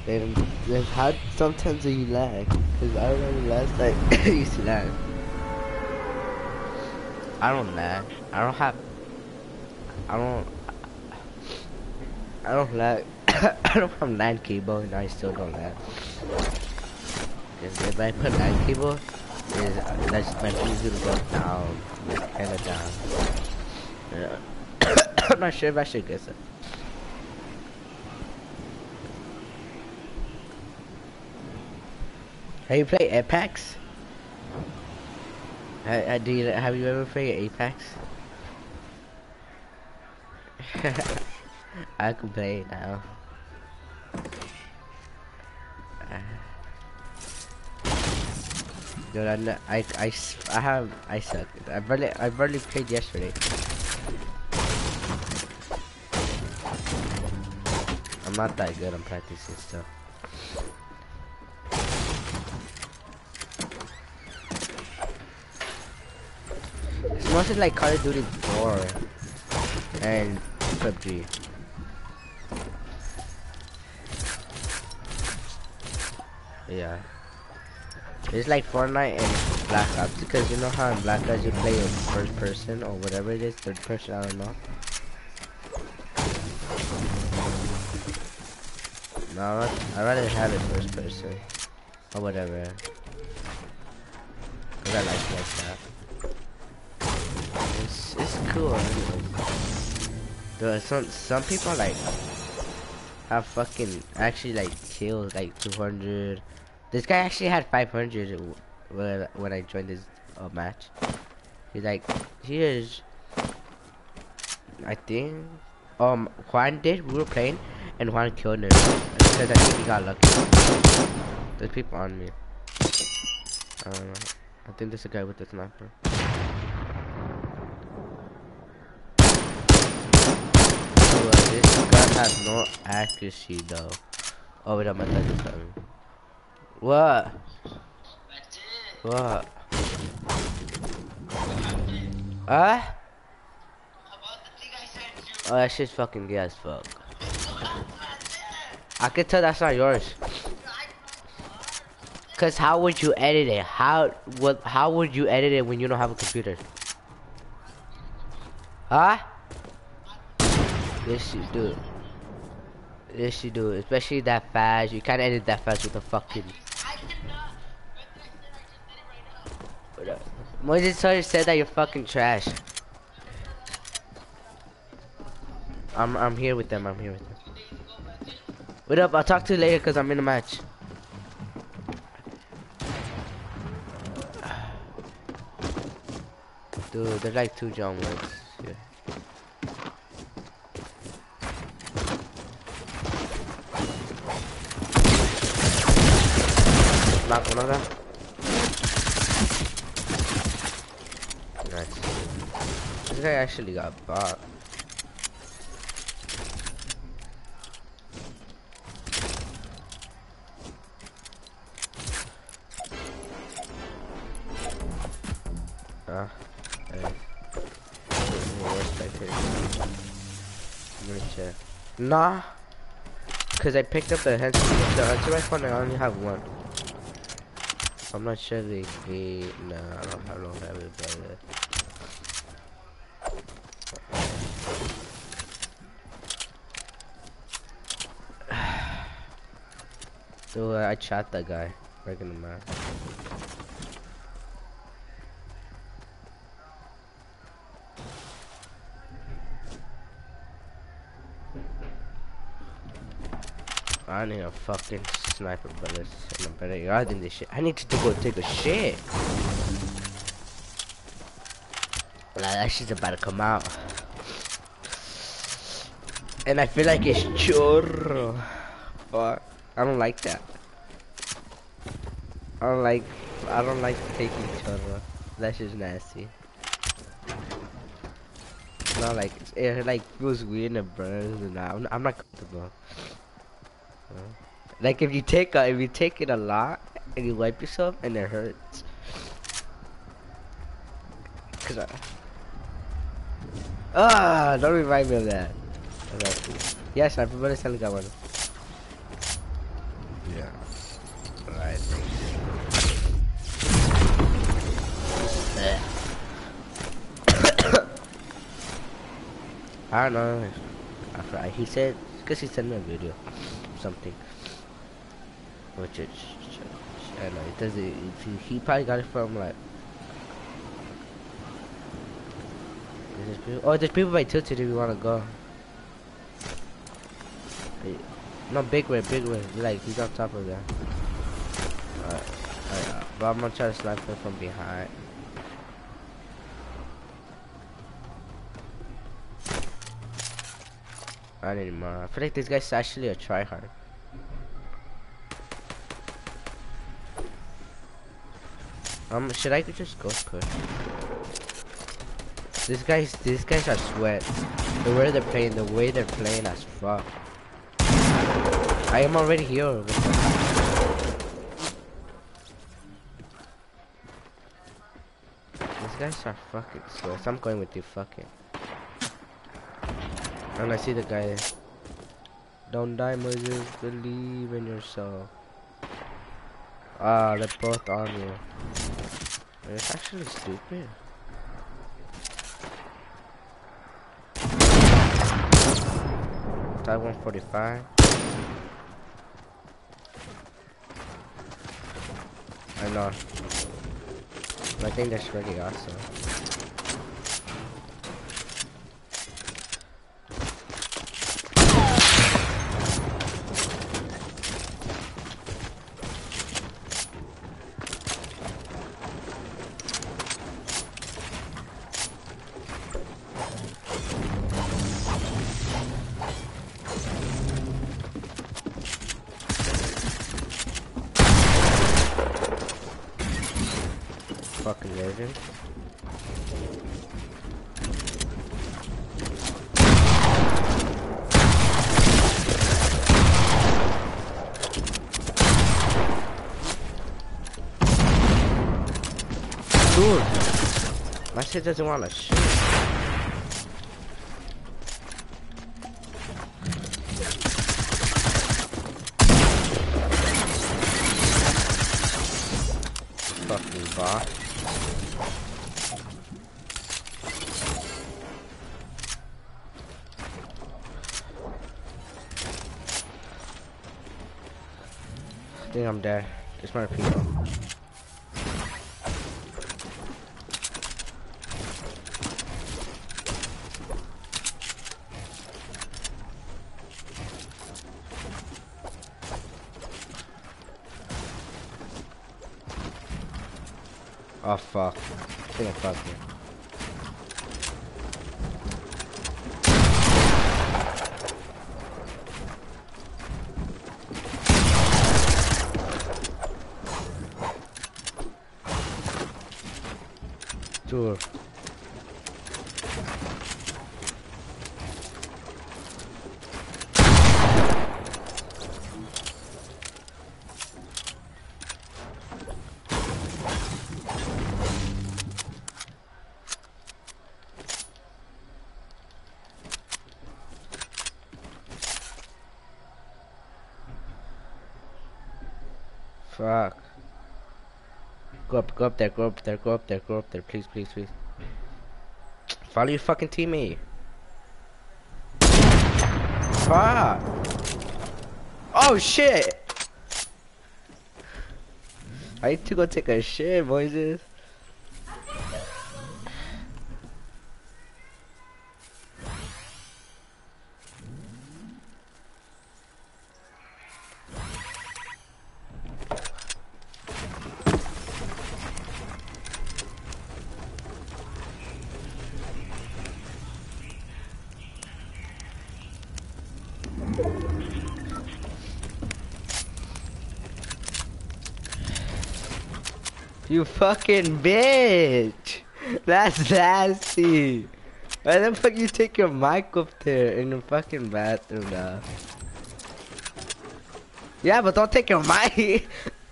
Then how sometimes do you lag? Cause I remember last night I used to lag. I don't lag. I don't have. I don't. I don't lag. I don't have 9 keyboard and I still don't lag. Cause if I put 9 keyboard, is that's my easy to go down, like kinda down. Yeah. I'm not sure if I should guess it. Have you played Apex? Have you ever played Apex? I can play it now. Dude, I suck. I barely played yesterday. I'm not that good. I'm practicing stuff. It's mostly like Call of Duty 4 and PUBG. Yeah. It's like Fortnite and Black Ops, because you know how in Black Ops you play in first person or whatever it is, third person, I don't know. No, I'd rather have it first person or whatever, cause I like that. It's cool. Dude, some people like have fucking actually like killed like 200. This guy actually had 500 when I joined this match. He's like, here's, I think, Juan did. We were playing, and Juan killed him because I think he got lucky. There's people on me. I don't know. I think there's a guy with the sniper. This gun has no accuracy though. Oh wait, I'm gonna touch something. What? What? Huh? Oh, that shit's fucking gay as fuck. I can tell that's not yours. Cause how would you edit it? How would you edit it when you don't have a computer? Huh? Yes you do. Yes you do. Especially that fast. You can't edit that fast with a fucking. Moses said that you're fucking trash. I'm here with them. I'm here with them. What up? I'll talk to you later because I'm in a match. Dude, there's like 2 John Wicks here. Knock one of them. Nice. This guy actually got bought. Nah, cause I picked up the hunter rifle and I only have 1. I'm not sure they nah, I don't have it, brother. So I shot that guy right in the mouth. I need a fucking sniper bullets and a better yard than this shit. I need to go take a shit. Like, that shit's about to come out. And I feel like it's churro. But I don't like that. I don't like taking churro. That shit's nasty. Not like it like feels weird and it burns and I'm not comfortable. Like if you take it a lot and you wipe yourself and it hurts. Cause don't remind me of that. Yes, I remember selling that one. Yeah. Alright. I don't know. He said, because he sent me a video, something, which is, I don't know. It does it. He probably got it from like. There's people by Tilted if you wanna go. Hey, no, big way. Like he's on top of that. Alright, but I'm gonna try to snipe him from behind. I need more. I feel like this guy's actually a tryhard. Should I just go push? These guys are sweat. The way they're playing as fuck. I am already here. These guys are fucking sweat. I'm going with you fucking. And I see the guy. Don't die, Moses. Believe in yourself. Ah, they're both on you. It's actually stupid. Type 145. I know. I think that's really awesome. Fucking legend. Dude, my shit doesn't want to shoot. Fucking bot. I think I'm dead. There's more people. Oh fuck. I think I fucked it. Dude. Fuck. Go up there, please. Follow your fucking teammate. Fuck. Oh shit. I need to go take a shit, Moises. You fucking bitch! That's nasty! Why the fuck you take your mic up there in the fucking bathroom now? Yeah, but don't take your mic!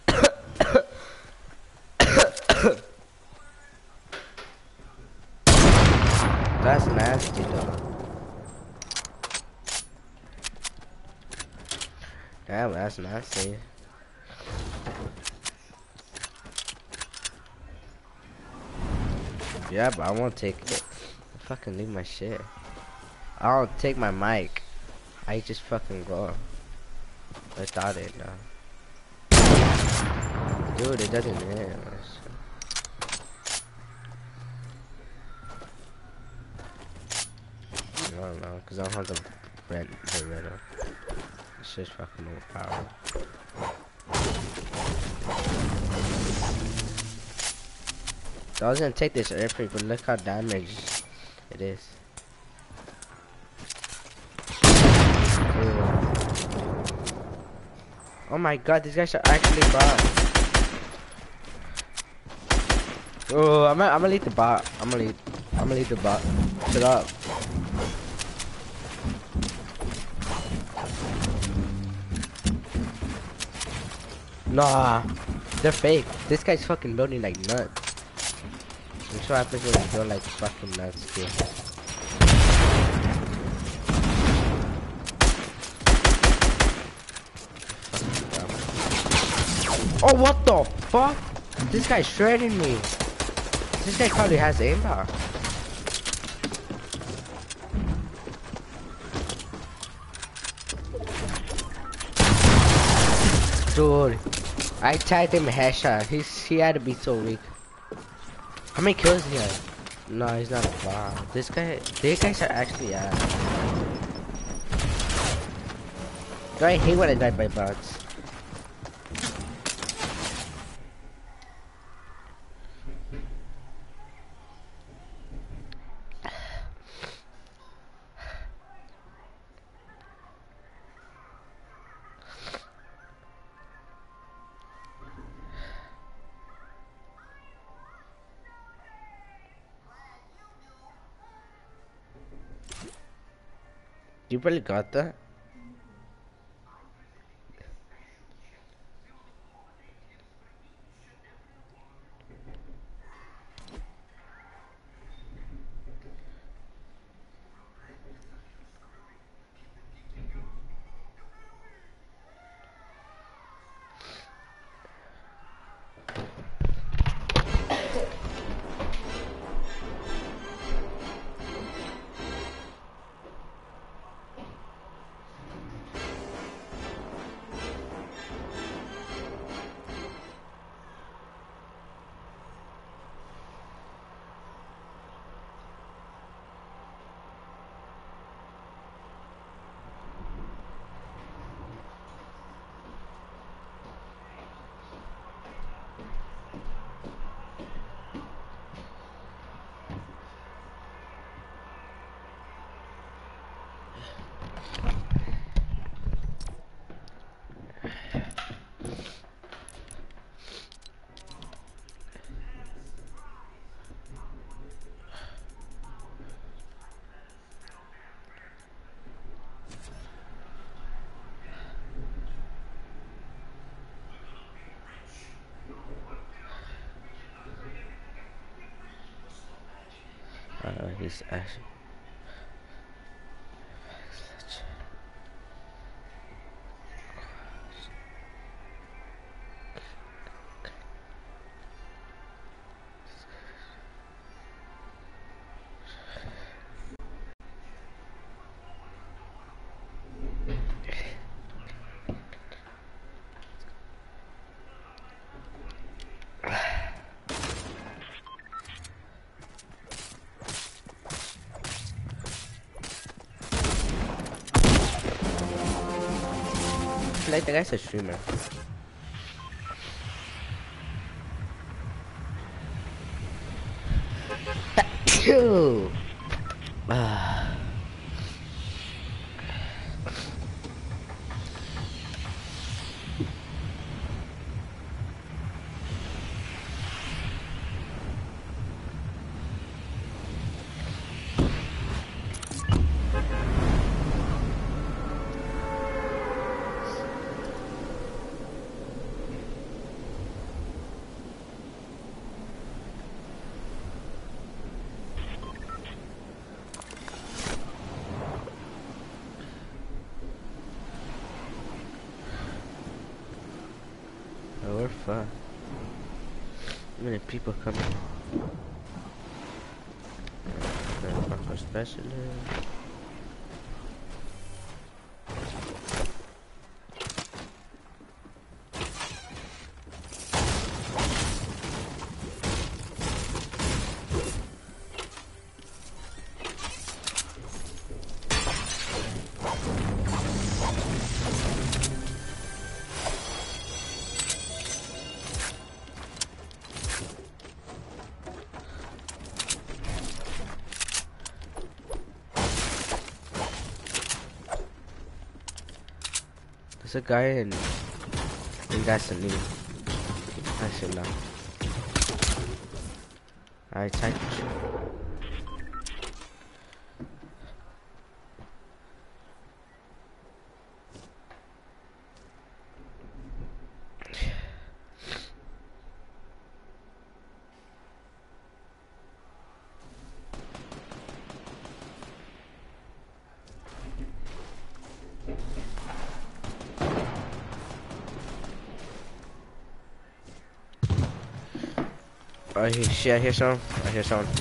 That's nasty though. Damn, that's nasty. Yeah, but I won't take it. Fucking leave my shit. I don't take my mic. I just fucking go. Without it, no. Dude, it doesn't hit. I don't know, cause I don't have the red. It's just fucking overpowered. So I was gonna take this airplane, but look how damaged it is. Ooh. Oh my god, these guys are actually bots. Oh, I'm gonna lead the bot. I'm gonna lead the bot. Shut up. Nah, they're fake. This guy's fucking building like nuts. I'm sure happens when you build like fucking nuts too. Oh, what the fuck? This guy's shredding me. This guy probably has aimbot. Dude, I tagged him headshot. He had to be so weak. How many kills he had? No, he's not a bot. These guys are actually ass. I hate when I die by bots. You probably got that. He's actually. Like the guy's a streamer. Oh, we're fine. How many people coming? specialist. There's a guy in gasoline. Actually, no. I typed. I hear someone. I hear someone.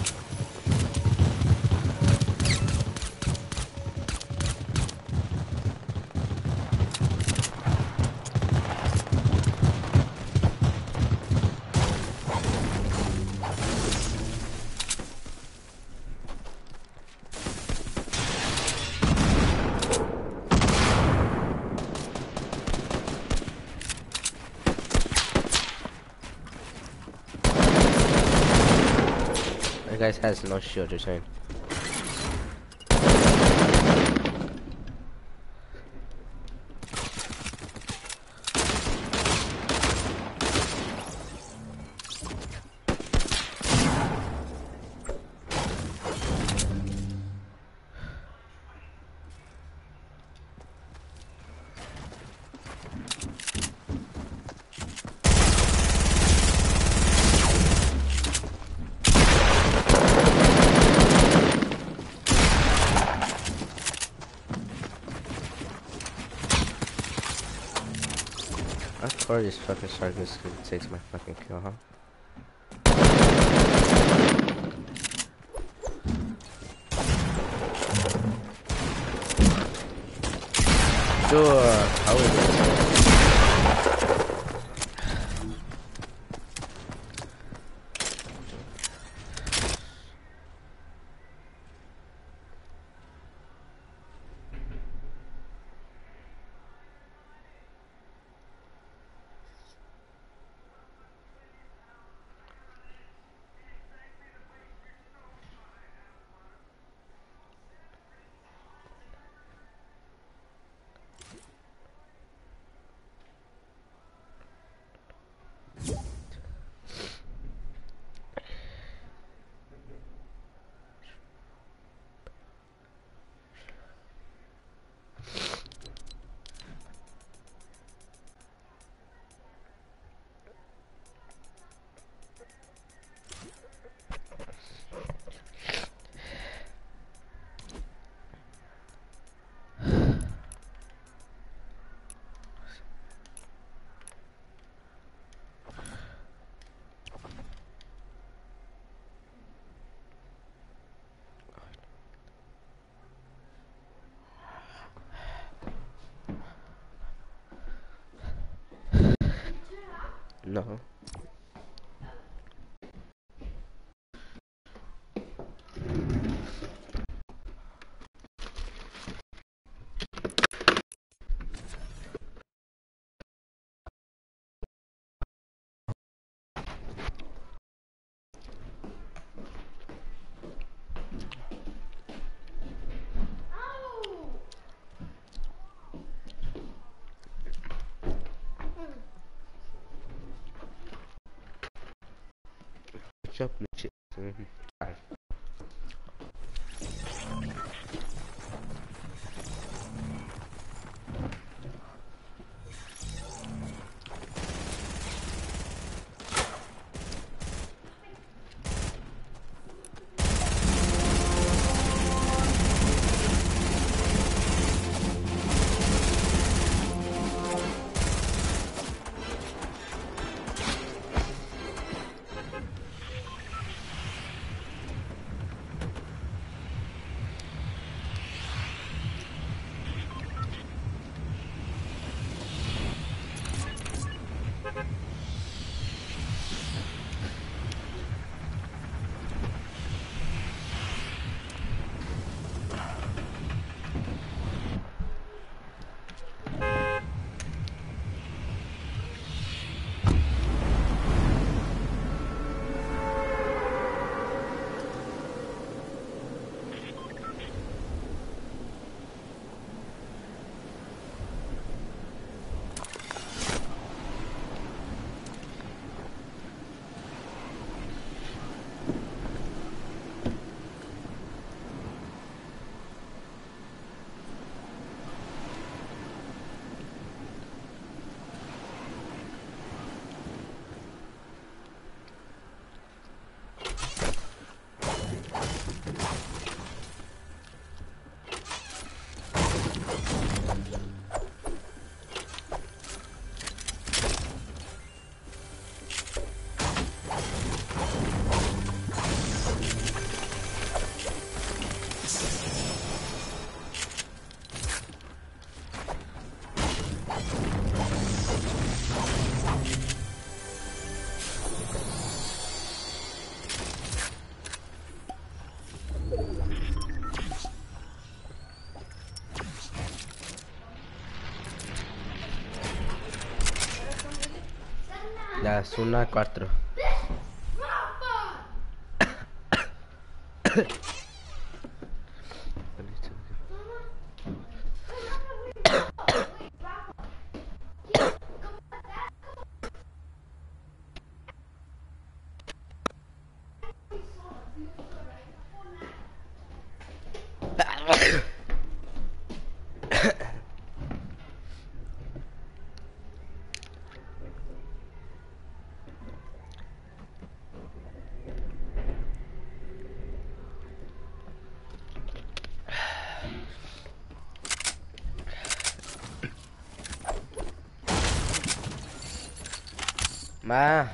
That guy has no shield, you're saying. Of course this fucking Sargus takes my fucking kill, huh? Sure, how is it? No. Chop the shit. Las 1:04. Ma.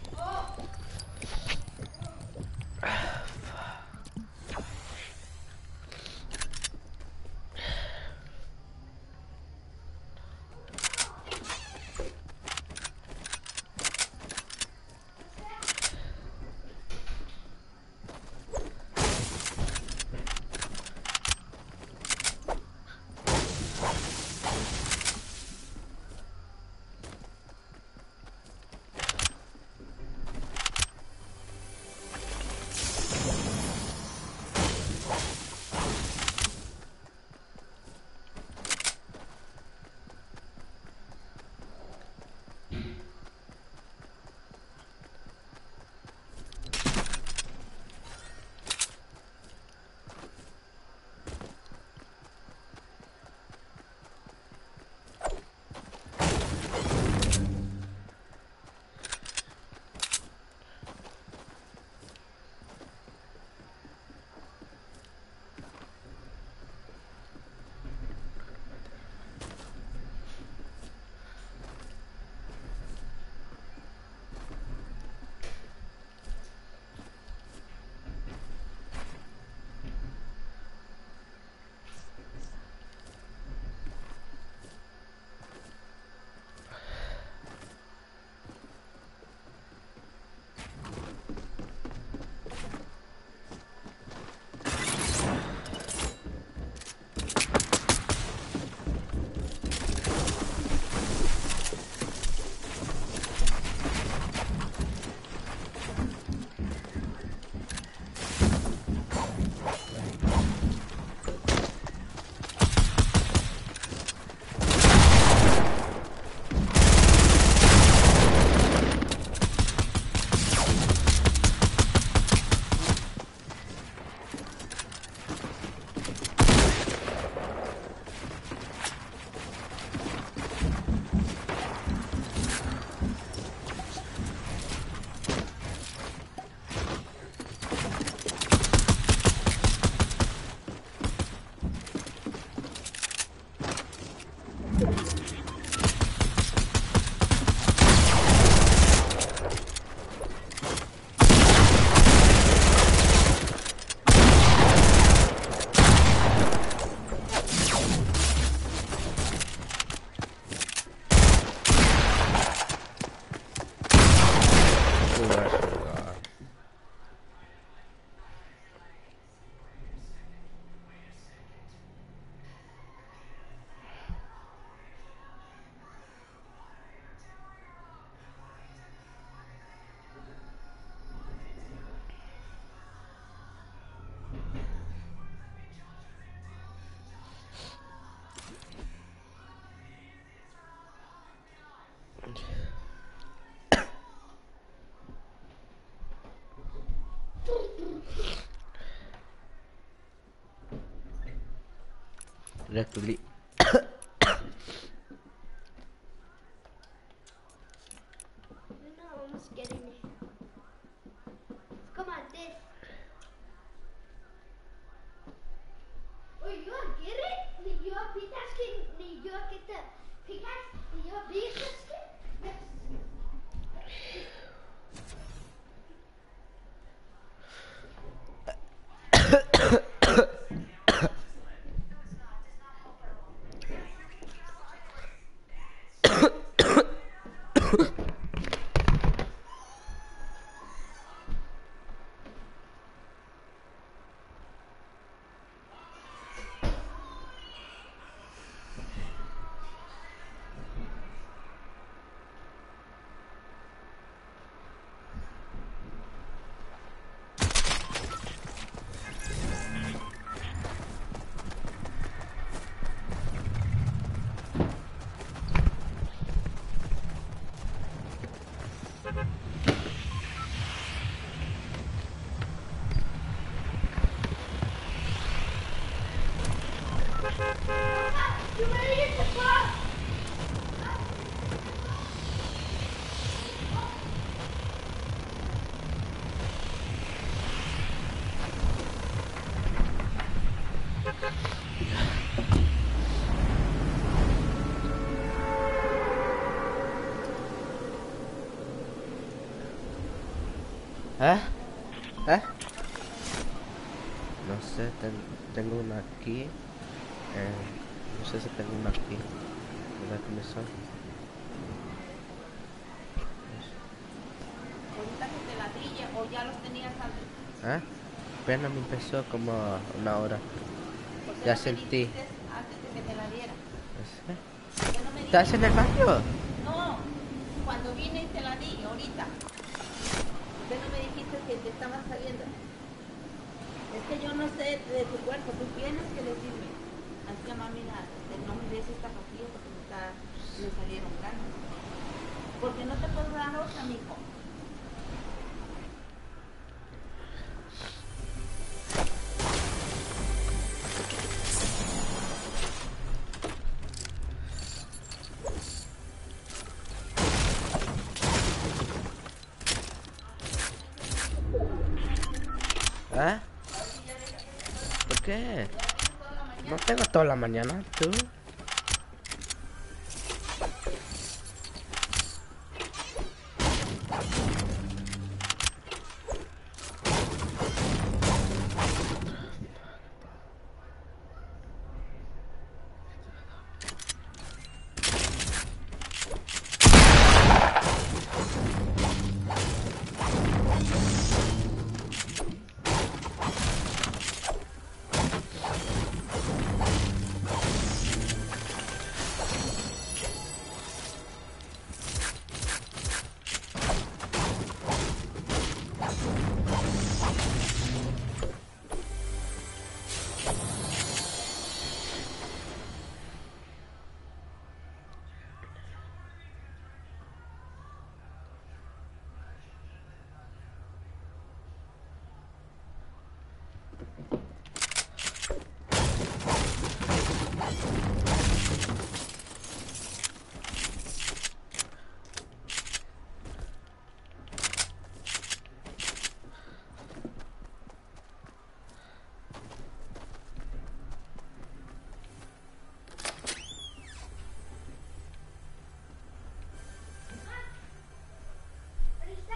Rectly. No, almost getting it. Come on, this. Oh, you are getting? You are pitasking? You are get the pickaxe? You are big skin? Yes. ¿Eh? ¿Eh? No sé, tengo una aquí. No sé si tengo una aquí. ¿Verdad que me son? Ahorita que te ladrille o ya los tenías antes. ¿Eh? Apenas me empezó como una hora. ¿Por qué Ya no me sentí. dijiste antes de que te la diera? ¿Eh? ¿Por qué no me ¿Estás dijiste? en el baño? No, cuando vine y te la di, ahorita. ¿Por qué no me dijiste que te estaban saliendo? Es que yo no sé de tu cuerpo, tú tienes que decirme. Así que mami, no me des esta pastilla porque me salieron ganas. Porque no te puedo dar otra, mijo. ¿Eh? ¿Por qué? No tengo toda la mañana, tú. Ahí está.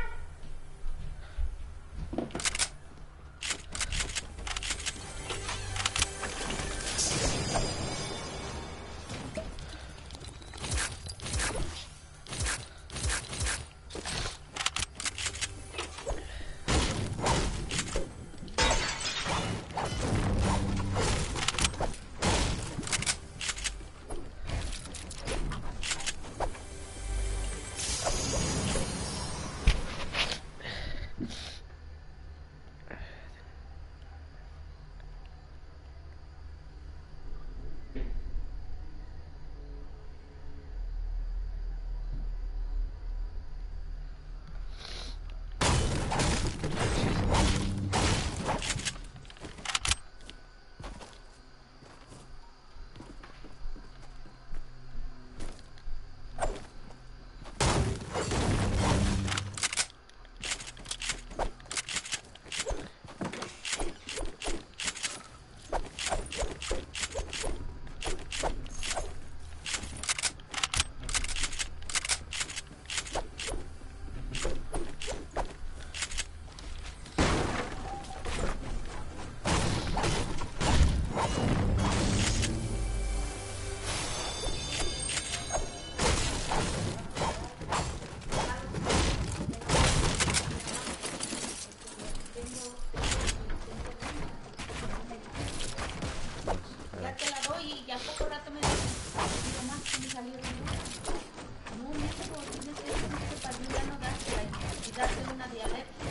Ya te la doy y ya poco rato me dices, mamá, que me salió bien. No, mijo, tienes que decirte para mí ya no dársela y darte una dialéctica.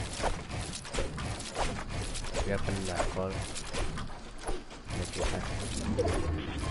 Voy a poner la call. Me quita.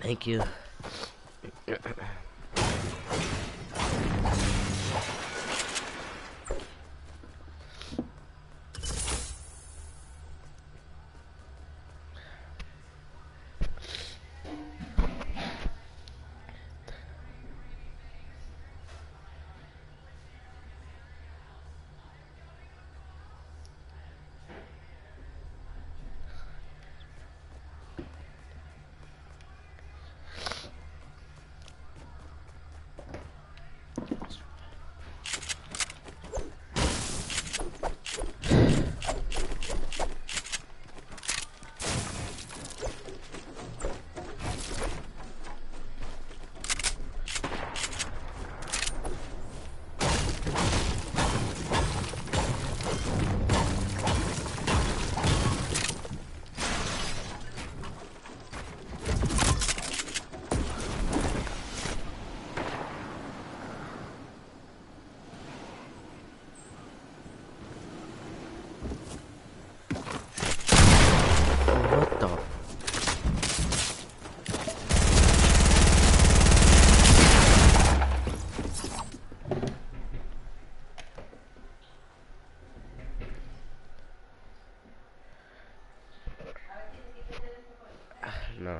Thank you. What the? No.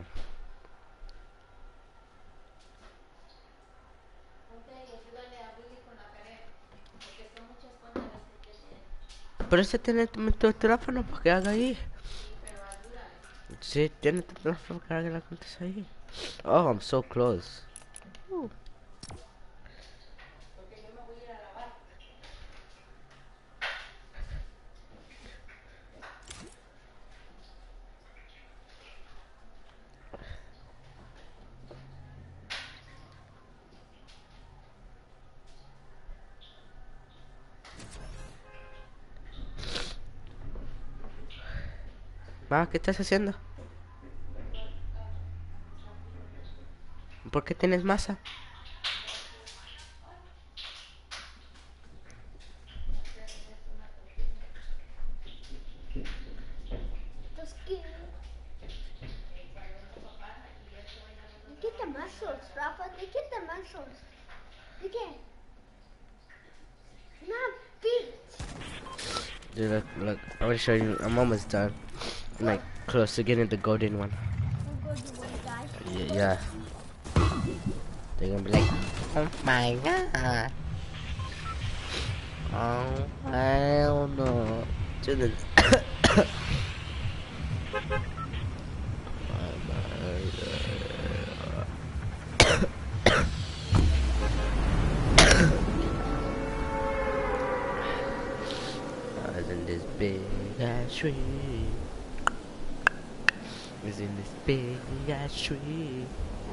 Ok, ayúdale a Willy con la tarea, porque son muchas cosas las que tiene. Pero ese tiene tu teléfono para que haga ahí. Sí, pero ayúdale. Sí, tiene tu teléfono para que haga la cuenta ahí. Oh, I'm so close. Porque yo me voy a ir a lavar. Ma, ¿qué estás haciendo? ¿Por qué tienes masa? Entonces, ¿qué? ¿De qué te mazos, Rafa? ¿De qué te mazos? ¿De qué? No, feet. Dude, look, I want to show you. I'm almost done. I'm like close to getting the golden one. We'll go to one guy. Yeah. They're gonna be like, oh my god. Oh, hell no. To the. I was in this big ass tree. Was in this big ass tree.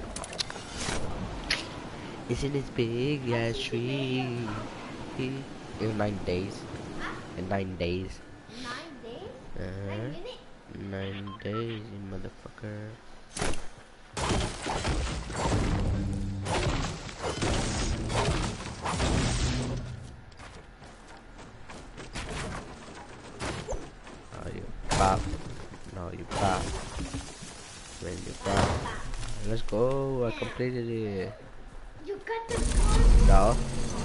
It's in this big ass tree. In 9 days. In 9 days. 9 days? 9 Uh-huh. minutes? 9 days, you motherfucker. Oh, you pop. No, you pop. When you pop. Let's go, I completed it. You got the gold? No.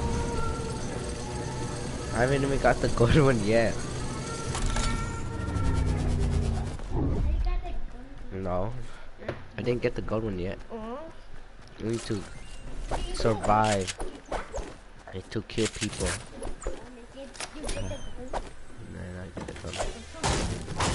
I haven't even got the gold one yet. You got the gold. No. I didn't get the gold one yet. Oh. We need to survive. I need to kill people. You get the gold. And then I get the gold.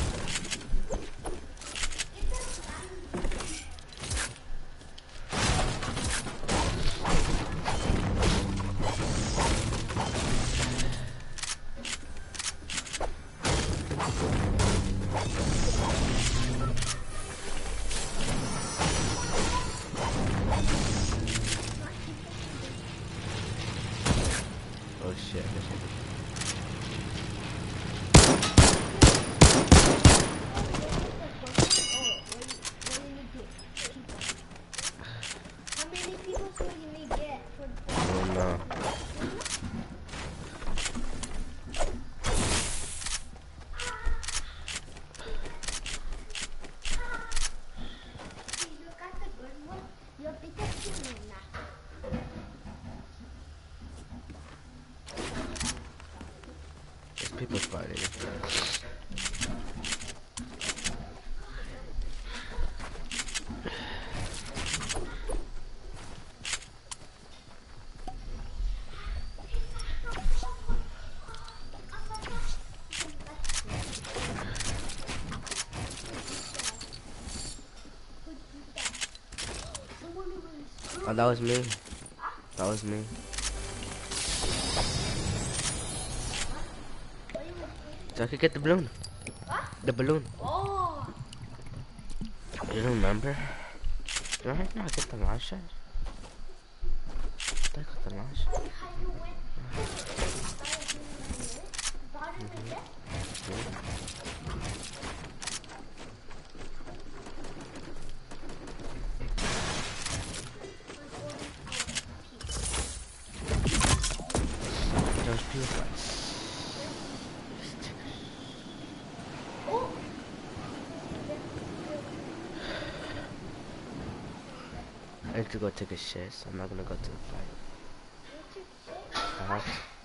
Oh shit. Oh, that was me. That was me. What you was So I could get the balloon. What? The balloon. Oh. You don't remember? Right now, I get the launch shot. I got the launch. How you went bottom of that? Those people. Oh. I need to go take a shit, so I'm not gonna go to the fight. Uh-huh.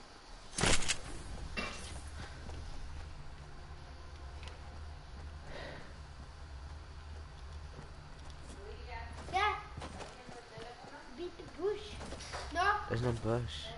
Yeah. Beat the bush. No. There's no bush.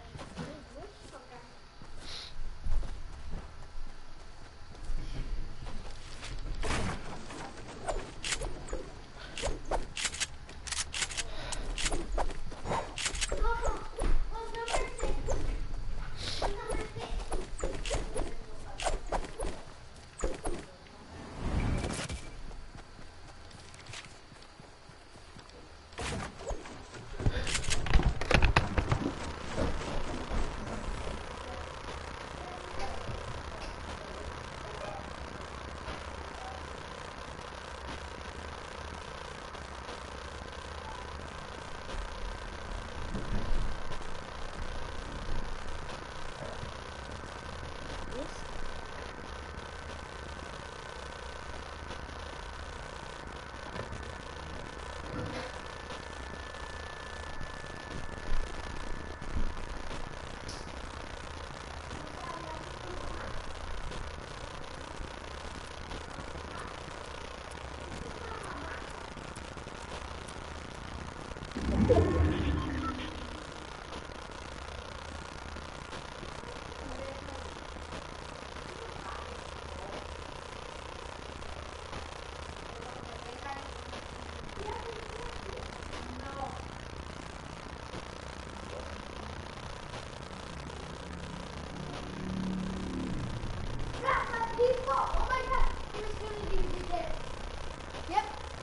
Oh my god. He was gonna do this. Yep.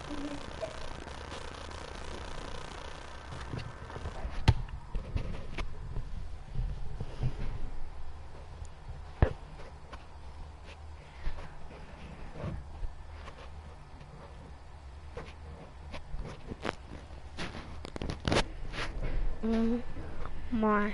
My.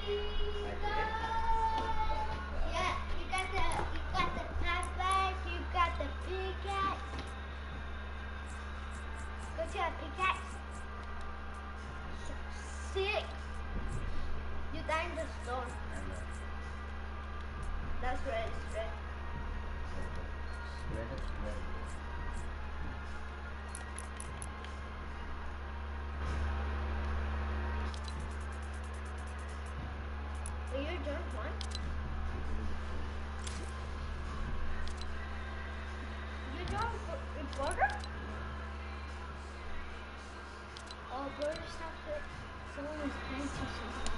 Yeah, you got the knife, you got the pickaxe. Go to a pickaxe. Sick. You died in the storm. That's red. It's red. Are you John Juan? You John reporter? Oh, bro, stop it. Someone was playing too soon.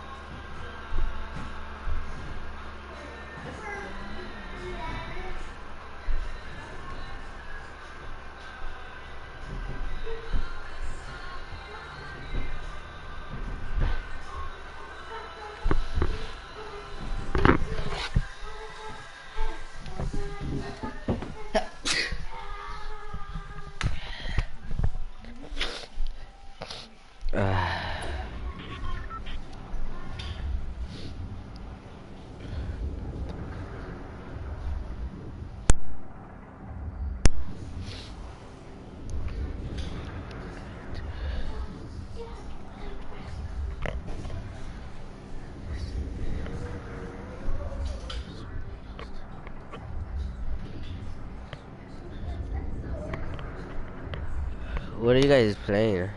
What are you guys playing?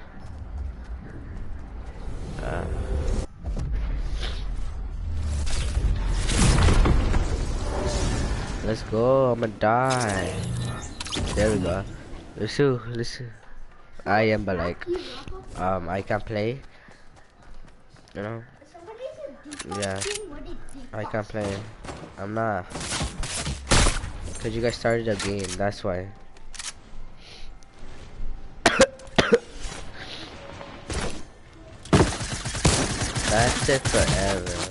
Let's go. I'ma die. There we go. Listen. I am, but like, I can play. You know? Yeah. I can't play. I'm not. Cause you guys started a game. That's why. That's it forever.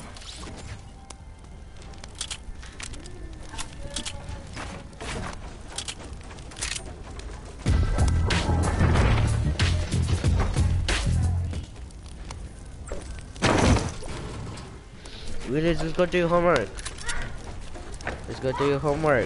Willis, let's go do your homework. Let's go do your homework.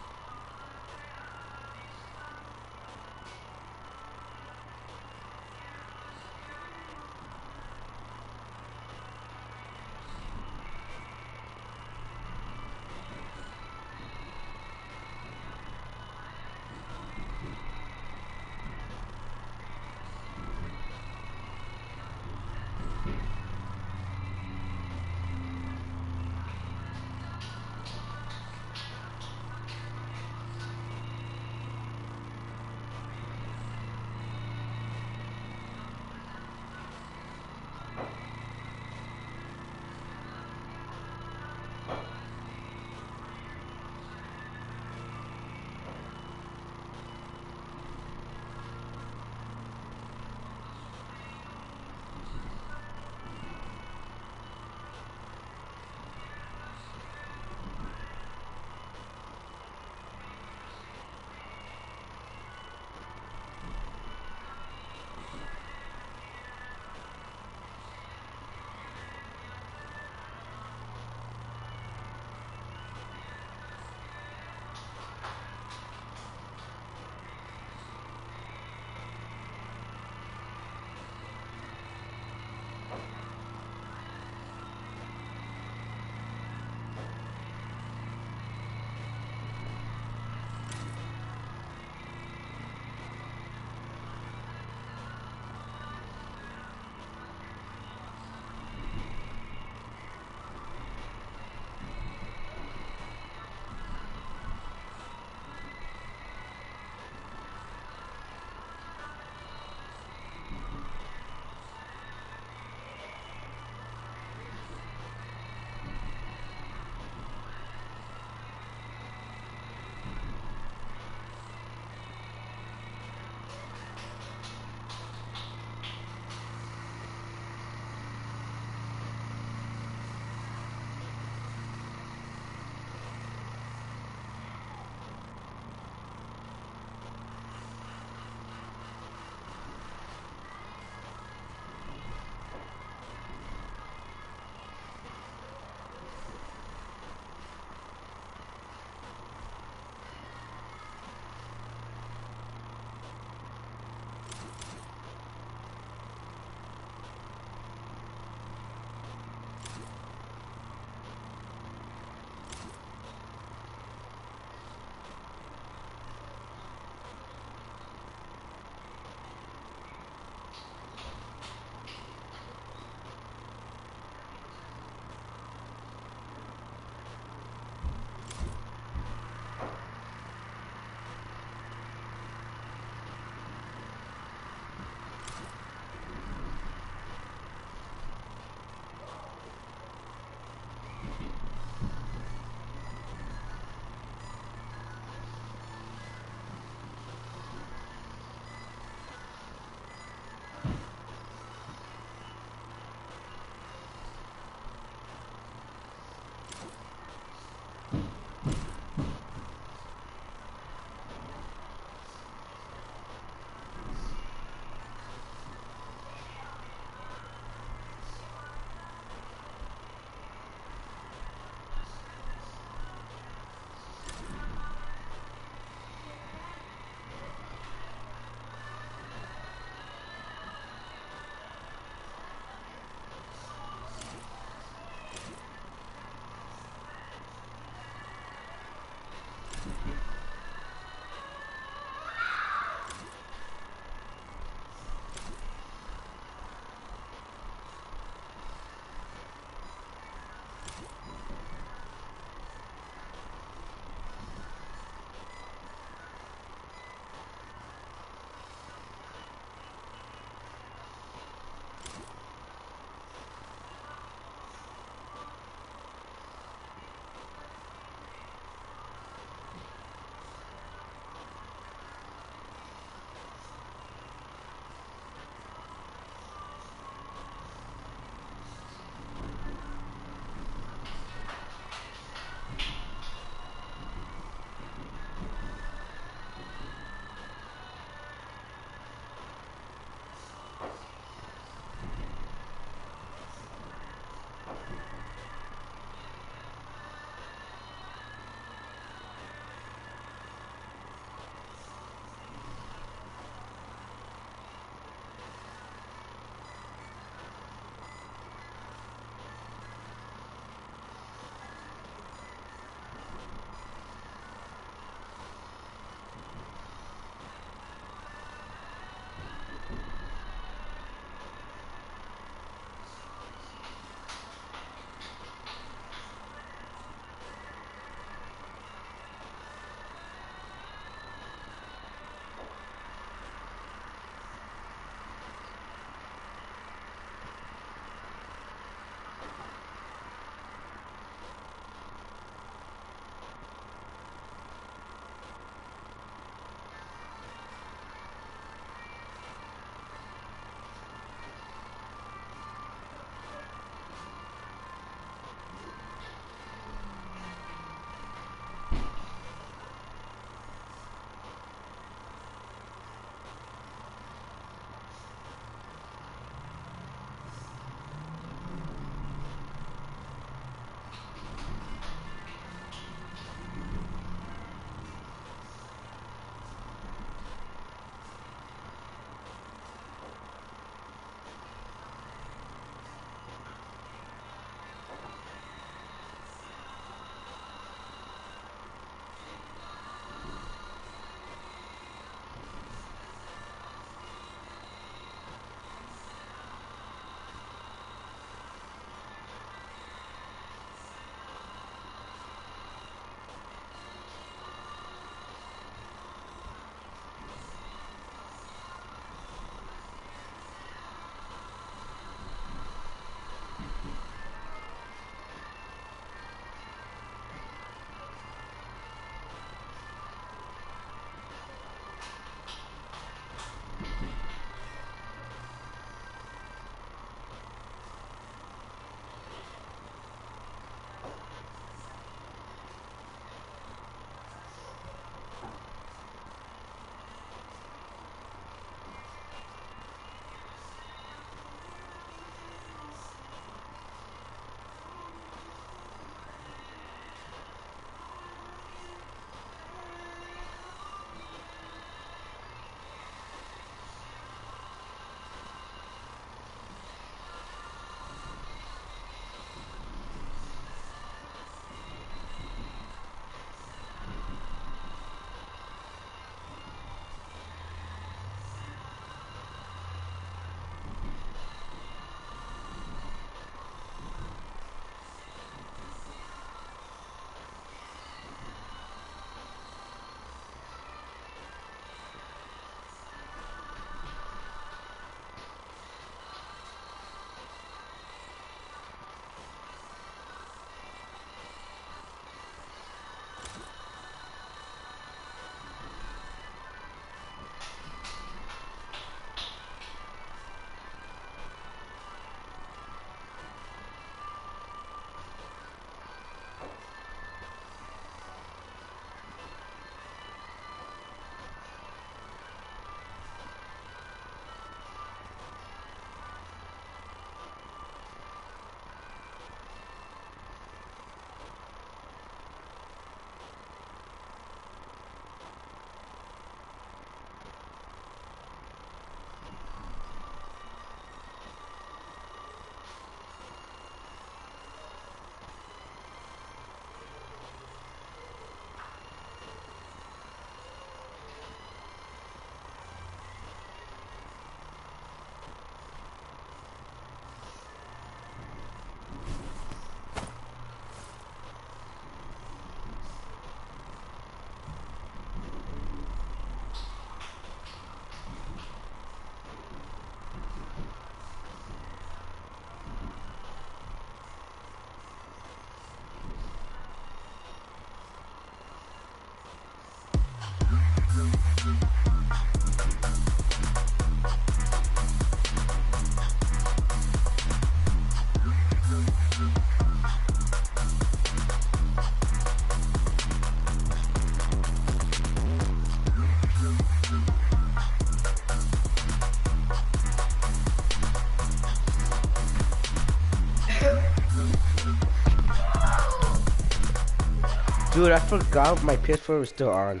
Dude, I forgot my PS4 was still on.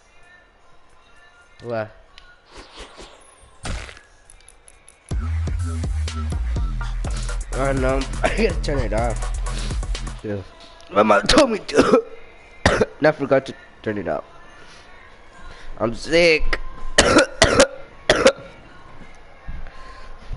What? Oh no, I gotta turn it off. Yeah. My mom told me to. And I forgot to turn it off. I'm sick.